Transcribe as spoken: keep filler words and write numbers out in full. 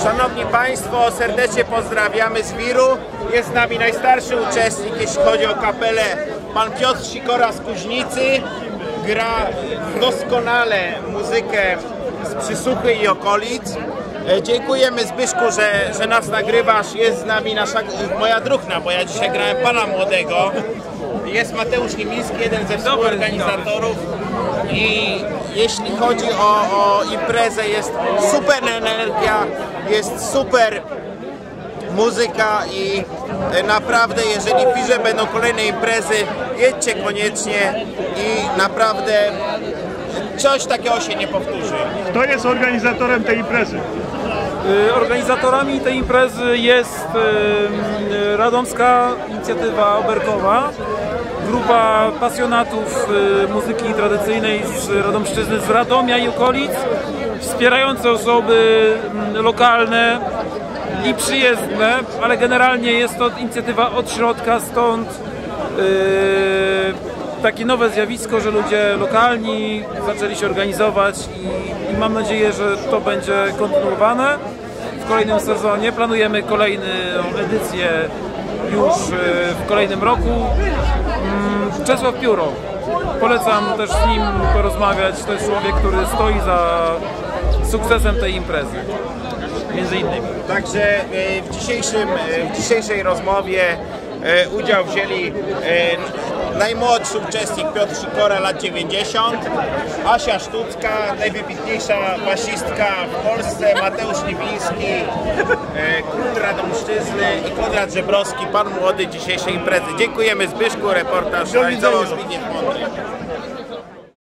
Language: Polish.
Szanowni Państwo, serdecznie pozdrawiamy z Wiru. Jest z nami najstarszy uczestnik, jeśli chodzi o kapelę, pan Piotr Sikora z Kuźnicy. Gra doskonale muzykę z Przysuchy i okolic. Dziękujemy Zbyszku, że, że nas nagrywasz. Jest z nami nasza, moja druhna, bo ja dzisiaj grałem pana młodego. Jest Mateusz Nimiński, jeden ze współorganizatorów. I jeśli chodzi o, o imprezę, jest super energia, jest super muzyka i naprawdę, jeżeli w Wirze będą kolejne imprezy, jedźcie koniecznie i naprawdę coś takiego się nie powtórzy. Kto jest organizatorem tej imprezy? Organizatorami tej imprezy jest radomska inicjatywa oberkowa, grupa pasjonatów muzyki tradycyjnej z Radomszczyzny, z Radomia i okolic, wspierające osoby lokalne i przyjezdne, ale generalnie jest to inicjatywa od środka, stąd yy, takie nowe zjawisko, że ludzie lokalni zaczęli się organizować i, i mam nadzieję, że to będzie kontynuowane w kolejnym sezonie. Planujemy kolejną edycję już w kolejnym roku. Czesław Pióro, polecam też z nim porozmawiać, to jest człowiek, który stoi za sukcesem tej imprezy, między innymi. Także w, dzisiejszym, w dzisiejszej rozmowie udział wzięli najmłodszy uczestnik Piotr Sikora, lat dziewięćdziesiąt, Asia Sztucka, najwybitniejsza basistka w Polsce, Mateusz Nimiński, król Radomszczyzny i Konrad Żebrowski, pan młody dzisiejszej imprezy. Dziękujemy Zbyszku, reportaż realizował Zbigniew Mądry.